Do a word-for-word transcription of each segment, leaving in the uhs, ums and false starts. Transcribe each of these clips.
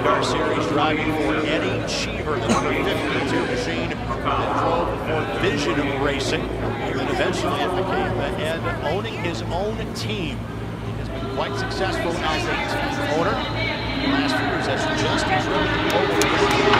INDYCAR Series, driving for Eddie Cheever, the number fifty-two machine that drove for Vision Racing. And then eventually it became the Ed owning his own team. He has been quite successful as a team owner. The last few years has just driven over the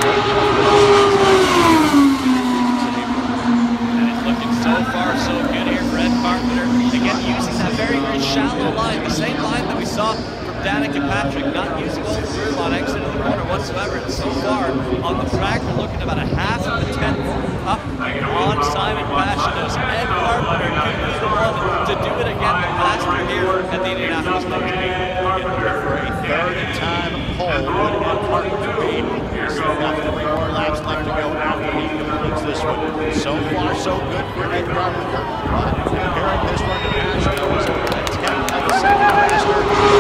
And it's looking so far so good here for Ed Carpenter. Again, using that very, very shallow line, the same line that we saw from Danica Patrick, not using all the through on exit of the corner whatsoever. And so far on the track, we're looking about a half of a tenth up on Simon Pagenaud's. Ed Carpenter could be the one to do it again, the master here at the Indianapolis Motor Speedway. For a third time pole, would Ed Carpenter be? Still got three more laps left to go after he completes this one. So far, so good for Ed Carpenter. But comparing this one to Pagenaud, was over a tenth of a second faster.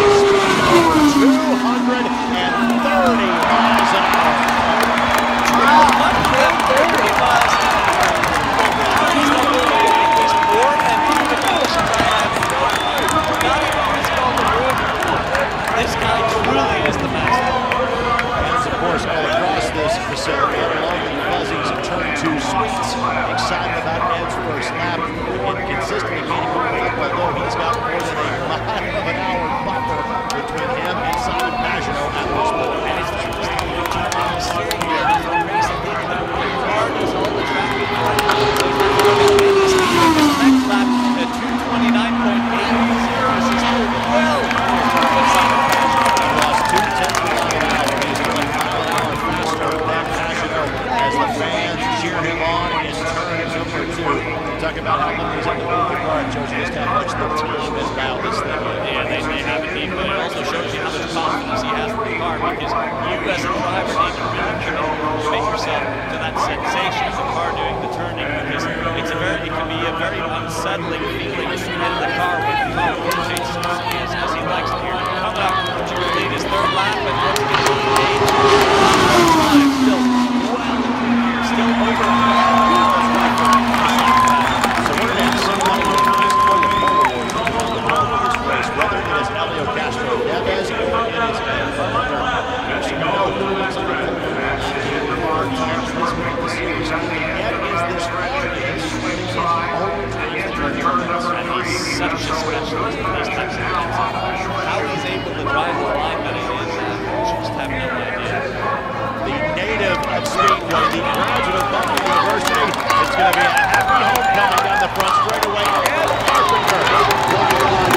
two hundred thirty miles an hour. two hundred thirty miles an hour. How he's not moving in this warm and humid conditions, I have no clue. Not even what's called the warm. This guy truly is the master. Of course, all across this facility, along the fuzzies and turn two sweets, excited about Ed's first lap, and consistently gaining momentum, although he's got more than a mile of an hour buffer between him and Simon Pagenaud at this point. And it's just the series here from recently, the car does all the traffic for it. This next lap at two twenty-nine point eight zero is still well with Simon Pagenaud. He lost two tenths of an hour. He's going a mile an hour faster than Pagenaud as the fans cheer him on in turn number two. Talk about how long he's in the car. It shows you just how much the team has dialed this thing in. Yeah, they, they have indeed, but it also shows you how much confidence he has with the car, because you as a driver need to really commit yourself to that sensation of the car doing the turning, because it's a very, it can be a very unsettling feeling in the car when the car rotates as, as he likes to hear. Coming up to complete his third lap, and once again, eight time, still well here, still over a mile an hour. So we're going to have somebody who is for the pole awards on the road of this race, whether it is Elio Castro Neves or it is Ed Carpenter. Here's some know who is on the pole award for the series. Ed is this artist who is his own tournaments. And he's such a specialist in these types of events. How he's able to drive the line that he is, I just have no idea. The native of Speedway, the graduate of Buffalo University, it's going to be a happy homecoming down the front straightaway. Ed Carpenter will be